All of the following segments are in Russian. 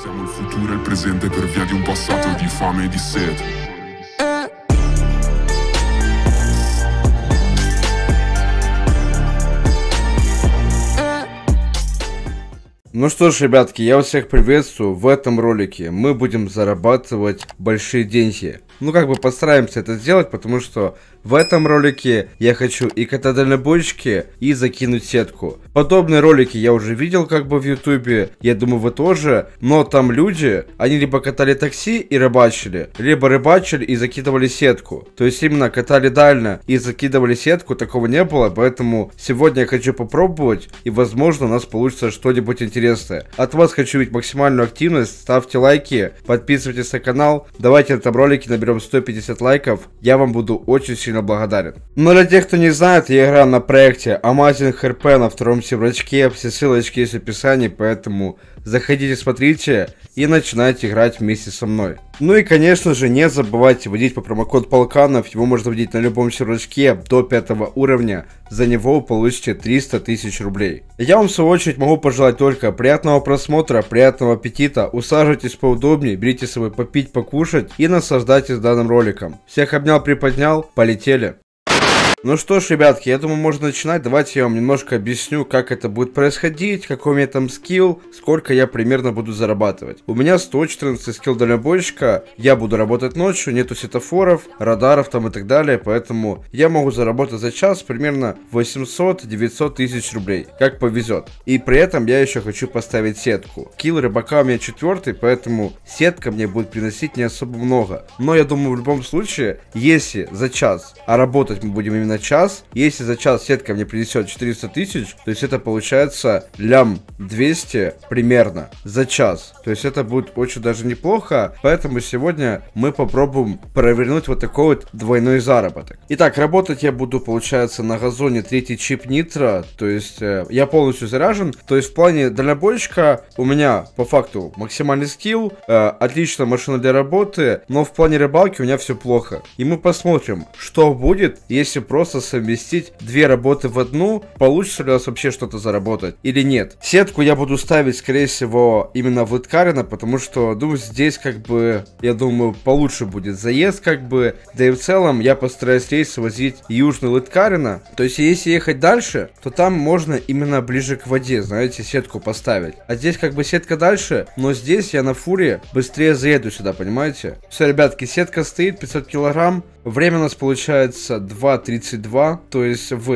Siamo il futuro e il presente per via di un passato di fame e di sete. Ну что ж, ребятки, я вас всех приветствую. В этом ролике мы будем зарабатывать большие деньги. Ну, как бы постараемся это сделать, потому что в этом ролике я хочу и катать дальнобойщики, и закинуть сетку. Подобные ролики я уже видел как бы в ютубе, я думаю вы тоже. Но там люди, они либо катали такси и рыбачили, либо рыбачили и закидывали сетку. То есть именно катали дально и закидывали сетку, такого не было. Поэтому сегодня я хочу попробовать, и возможно у нас получится что-нибудь интересное. От вас хочу видеть максимальную активность, ставьте лайки, подписывайтесь на канал. Давайте на этом ролике наберем 150 лайков, я вам буду очень сильно благодарен. Но для тех, кто не знает, я играю на проекте Amazing RP на втором сервачке, все ссылочки есть в описании, поэтому заходите, смотрите и начинайте играть вместе со мной. Ну и конечно же не забывайте вводить по промокод Полканов, его можно вводить на любом сервачке до 5 уровня, за него вы получите 300 тысяч рублей. Я вам в свою очередь могу пожелать только приятного просмотра, приятного аппетита, усаживайтесь поудобнее, берите с собой попить, покушать и наслаждайтесь данным роликом. Всех обнял, приподнял, полетели. Ну что ж, ребятки, я думаю, можно начинать. Давайте я вам немножко объясню, как это будет происходить, какой у меня там скилл, сколько я примерно буду зарабатывать. У меня 114 скилл дальнобойщика, я буду работать ночью, нету светофоров, радаров там и так далее, поэтому я могу заработать за час примерно 800-900 тысяч рублей, как повезет. И при этом я еще хочу поставить сетку. Скилл рыбака у меня 4, поэтому сетка мне будет приносить не особо много. Но я думаю, в любом случае, если за час, а работать мы будем именно час, если за час сетка мне принесет 400 тысяч, то есть это получается лям 200 примерно за час. То есть это будет очень даже неплохо, поэтому сегодня мы попробуем провернуть вот такой вот двойной заработок. Итак, работать я буду, получается, на газоне 3 чип нитро, то есть я полностью заряжен, то есть в плане дальнобойщика у меня по факту максимальный скилл, отличная машина для работы, но в плане рыбалки у меня все плохо. И мы посмотрим, что будет, если просто совместить две работы в одну, получится ли у нас вообще что-то заработать или нет. Сетку я буду ставить, скорее всего, именно в Лыткарино, потому что, думаю, здесь как бы, я думаю, получше будет заезд как бы, да и в целом я постараюсь рейс возить южный Лыткарино. То есть, если ехать дальше, то там можно именно ближе к воде, знаете, сетку поставить. А здесь как бы сетка дальше, но здесь я на фуре быстрее заеду сюда, понимаете? Все, ребятки, сетка стоит, 500 килограмм. Время у нас получается 2.32, то есть в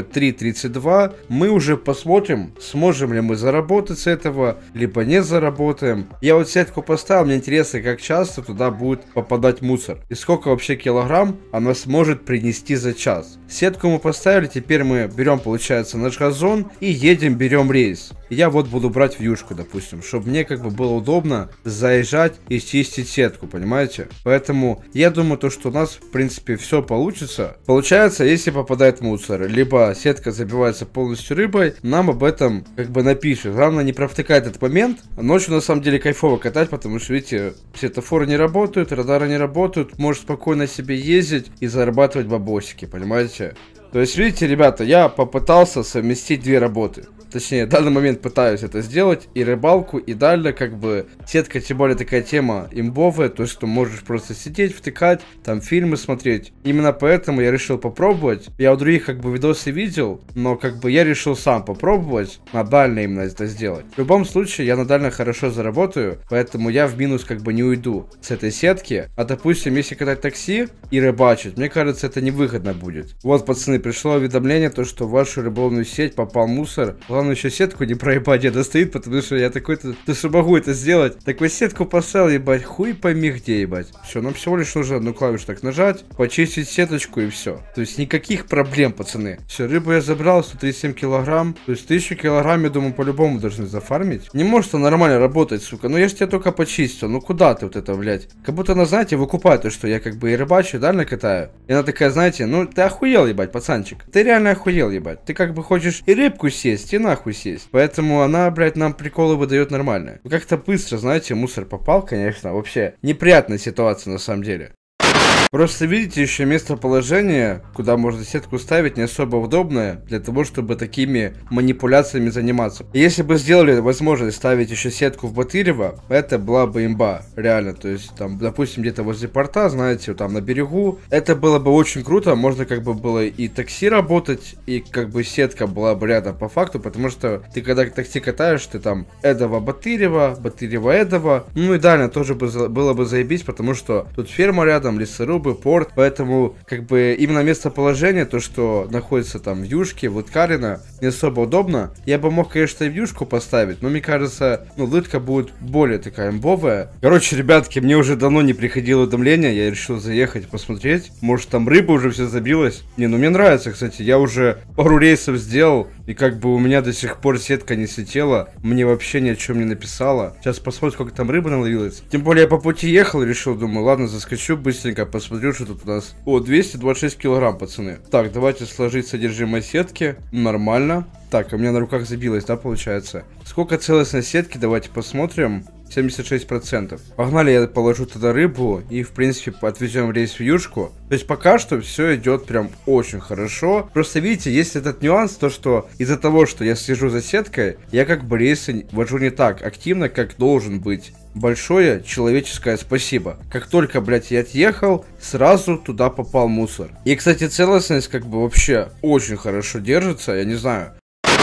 3.32 мы уже посмотрим, сможем ли мы заработать с этого, либо не заработаем. Я вот сетку поставил, мне интересно, как часто туда будет попадать мусор и сколько вообще килограмм она сможет принести за час. Сетку мы поставили, теперь мы берем, получается, наш газон и едем, берем рейс. Я вот буду брать вьюшку, допустим, чтобы мне как бы было удобно заезжать и чистить сетку, понимаете? Поэтому я думаю, то, что у нас, в принципе, все получится. Получается, если попадает мусор, либо сетка забивается полностью рыбой, нам об этом как бы напишет. Главное не провтыкать этот момент. Ночью на самом деле кайфово катать, потому что, видите, светофоры не работают, радары не работают, можешь спокойно себе ездить и зарабатывать бабосики, понимаете? То есть, видите, ребята, я попытался совместить две работы. Точнее, в данный момент пытаюсь это сделать, и рыбалку, и далее, как бы, сетка, тем более, такая тема имбовая, то, что можешь просто сидеть, втыкать, там, фильмы смотреть. Именно поэтому я решил попробовать. Я у других, как бы, видосы видел, но, как бы, я решил сам попробовать, на дально именно это сделать. В любом случае, я на дально хорошо заработаю, поэтому я в минус, как бы, не уйду с этой сетки. А, допустим, если катать такси и рыбачить, мне кажется, это невыгодно будет. Вот, пацаны, пришло уведомление, то, что в вашу рыболовную сеть попал мусор. Главное еще сетку не проебать, где стоит, потому что я такой-то, то что могу это сделать. Такой сетку поставил, ебать, хуй пойми где, ебать. Все, нам всего лишь нужно одну клавишу так нажать, почистить сеточку и все. То есть никаких проблем, пацаны. Все, рыбу я забрал, 137 килограмм. То есть 1000 килограмм, я думаю, по-любому должны зафармить. Не может он нормально работать, сука. Ну я ж тебя только почистил, ну куда ты вот это, блядь? Как будто она, знаете, выкупает то, что я как бы и рыбачу, дально катаю. И она такая, знаете, ну ты охуел, ебать, пацанчик. Ты реально охуел, ебать. Ты как бы хочешь и рыбку съесть, и нахуй съесть. Поэтому она, блядь, нам приколы выдает нормально. Как-то быстро, знаете, мусор попал, конечно. Вообще, неприятная ситуация на самом деле. Просто видите, еще местоположение, куда можно сетку ставить, не особо удобное для того, чтобы такими манипуляциями заниматься. Если бы сделали возможность ставить еще сетку в Батырево, это была бы имба, реально. То есть там, допустим, где-то возле порта, знаете, там на берегу, это было бы очень круто. Можно как бы было и такси работать, и как бы сетка была бы рядом по факту, потому что ты когда такси катаешь, ты там Эдово Батырево, Батырево Эдово, ну и далее тоже было бы заебись, потому что тут ферма рядом, лесорубы, порт, поэтому как бы именно местоположение, то что находится там в Юшке, в Лыткарино, не особо удобно. Я бы мог, конечно, и в Юшку поставить, но мне кажется, ну, Лытка будет более такая имбовая. Короче, ребятки, мне уже давно не приходило уведомление, я решил заехать посмотреть, может там рыба уже все забилась. Не, ну мне нравится, кстати, я уже пару рейсов сделал, и как бы у меня до сих пор сетка не слетела, мне вообще ни о чем не написала. Сейчас посмотрим, сколько там рыбы наловилось. Тем более я по пути ехал, решил, думаю, ладно, заскочу быстренько, посмотрю, что тут у нас. О, 226 килограмм, пацаны. Так, давайте сложить содержимое сетки. Нормально. Так, у меня на руках забилось, да, получается? Сколько целостной сетки, давайте посмотрим. 76%. Погнали, я положу туда рыбу и, в принципе, отвезем рейс в Юшку. То есть пока что все идет прям очень хорошо. Просто видите, есть этот нюанс, то что из-за того, что я слежу за сеткой, я как бы рейсы вожу не так активно, как должен быть. Большое человеческое спасибо. Как только, блядь, я отъехал, сразу туда попал мусор. И, кстати, целостность как бы вообще очень хорошо держится, я не знаю.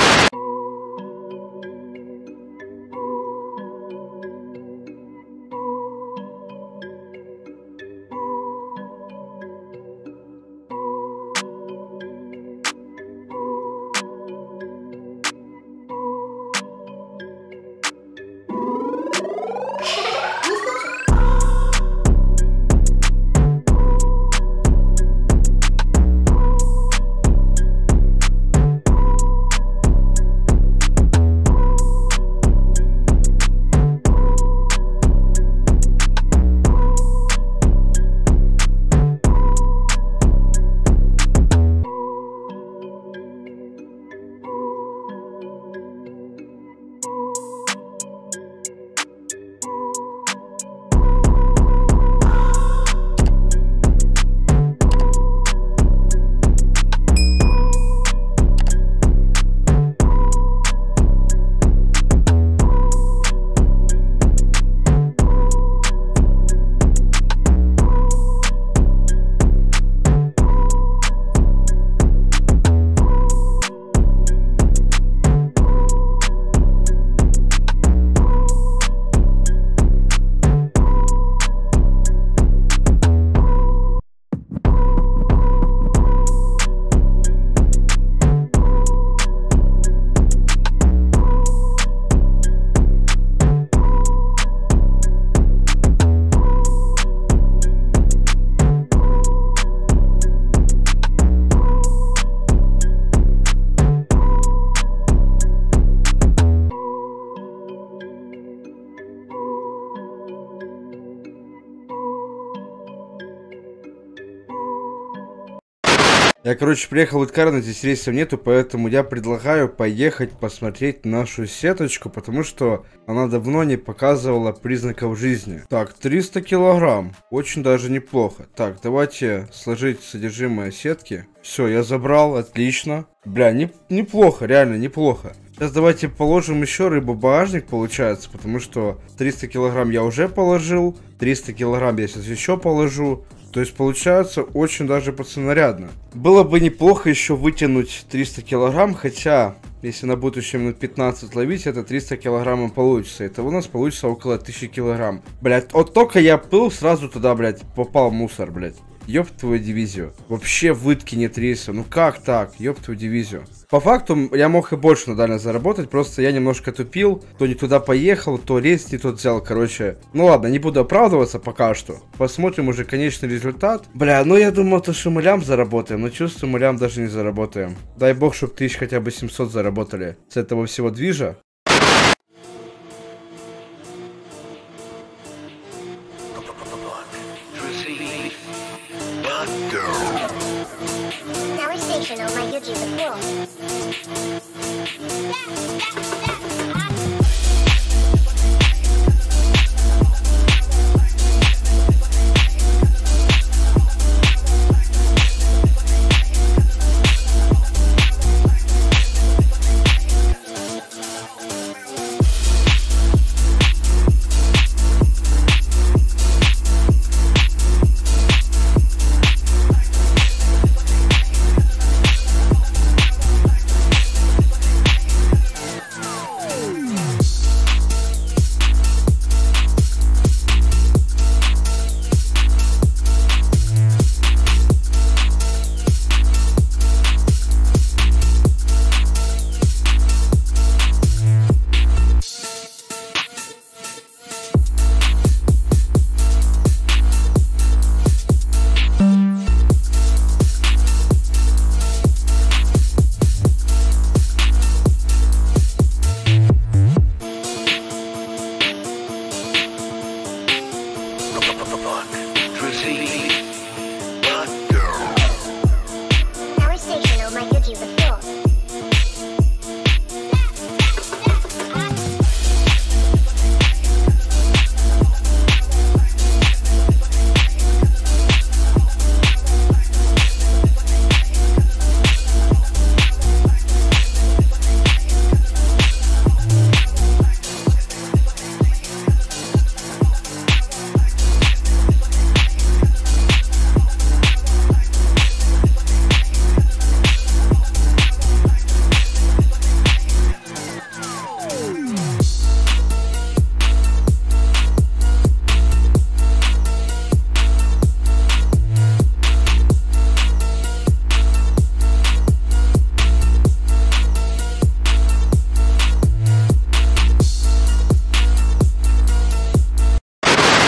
Я, короче, приехал в Лыткарино, здесь рейсов нету, поэтому я предлагаю поехать посмотреть нашу сеточку, потому что она давно не показывала признаков жизни. Так, 300 килограмм, очень даже неплохо. Так, давайте сложить содержимое сетки. Все, я забрал, отлично. Бля, неплохо, реально неплохо. Сейчас давайте положим еще рыбу в багажник, получается, потому что 300 килограмм я уже положил, 300 килограмм я сейчас еще положу. То есть получается очень даже пацанарядно. Было бы неплохо еще вытянуть 300 килограмм, хотя если на будущее минут 15 ловить, это 300 килограмм получится. Это у нас получится около 1000 килограмм. Блять, вот только я плыл, сразу туда, блять, попал мусор, блять. Ёб твою дивизию. Вообще вытки нет рейса. Ну как так? Ёб твою дивизию. По факту я мог и больше на дальность заработать, просто я немножко тупил. То не туда поехал, то рейс не тот взял, короче. Ну ладно, не буду оправдываться пока что. Посмотрим уже конечный результат. Бля, ну я думал, то что мы лям заработаем, но чувствую, мы лям даже не заработаем. Дай бог, чтоб 1000 хотя бы 700 заработали с этого всего движа.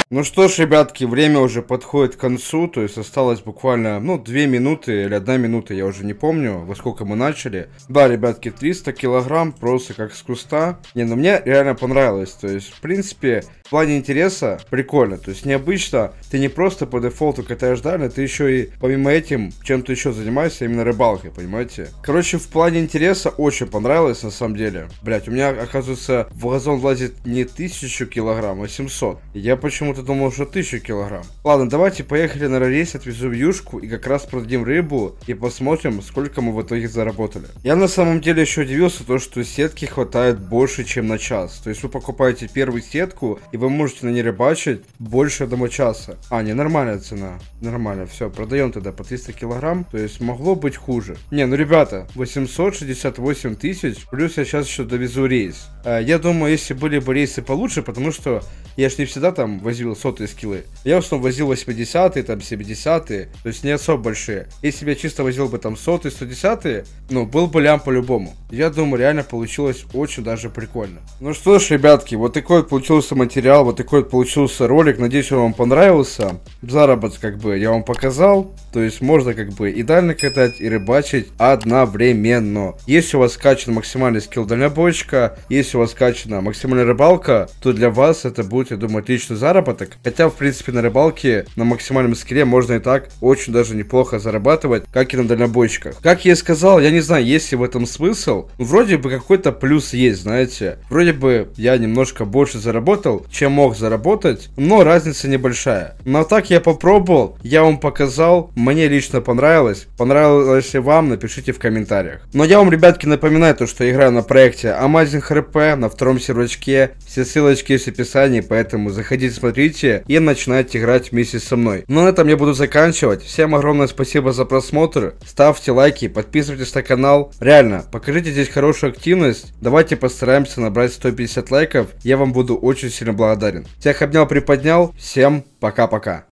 Ну что ж, ребятки, время уже подходит к концу, то есть осталось буквально, 2 минуты или 1 минута, я уже не помню, во сколько мы начали. Да, ребятки, 300 килограмм просто как с куста. Не, ну мне реально понравилось, то есть, в принципе, в плане интереса прикольно, то есть необычно, ты не просто по дефолту катаешь дальше, ты еще и помимо этим чем-то еще занимаешься, именно рыбалкой, понимаете? Короче, в плане интереса очень понравилось на самом деле. Блять, у меня, оказывается, в газон влазит не 1000 килограмм, а 700. Я почему-то думал, что 1000 килограмм. Ладно, давайте поехали на рейс, отвезу в юшку и как раз продадим рыбу и посмотрим, сколько мы в итоге заработали. Я на самом деле еще удивился, то, что сетки хватает больше, чем на час. То есть вы покупаете первую сетку и вы можете на ней рыбачить больше 1 часа. А, не, нормальная цена. Нормально, все, продаем тогда по 300 килограмм. То есть могло быть хуже. Не, ну ребята, 868 тысяч, плюс я сейчас еще довезу рейс. Я думаю, если были бы рейсы получше, потому что я ж не всегда там возил сотые скиллы. Я в основном возил 80-е, там 70-е, то есть не особо большие. Если бы я чисто возил бы там 100-е, 110-е, ну, был бы лям по-любому. Я думаю, реально получилось очень даже прикольно. Ну что ж, ребятки, вот такой вот получился материал, вот такой вот получился ролик. Надеюсь, он вам понравился. Заработок, как бы, я вам показал. То есть можно, как бы, и дально катать, и рыбачить одновременно. Если у вас скачан максимальный скилл дальнобойщика, если у вас скачана максимальная рыбалка, то для вас это будет, я думаю, отличный заработок. Хотя, в принципе, на рыбалке на максимальном скилле можно и так очень даже неплохо зарабатывать, как и на дальнобойщиках. Как я и сказал, я не знаю, есть ли в этом смысл. Вроде бы какой-то плюс есть, знаете. Вроде бы я немножко больше заработал, чем мог заработать, но разница небольшая. Но так я попробовал, я вам показал, мне лично понравилось. Понравилось ли вам, напишите в комментариях. Но я вам, ребятки, напоминаю, то, что я играю на проекте Amazing RP на втором сервачке. Все ссылочки есть в описании, поэтому заходите, смотрите и начинайте играть вместе со мной. Но на этом я буду заканчивать. Всем огромное спасибо за просмотр. Ставьте лайки, подписывайтесь на канал. Реально, покажите здесь хорошую активность. Давайте постараемся набрать 150 лайков. Я вам буду очень сильно благодарен. Всех обнял, приподнял. Всем пока-пока.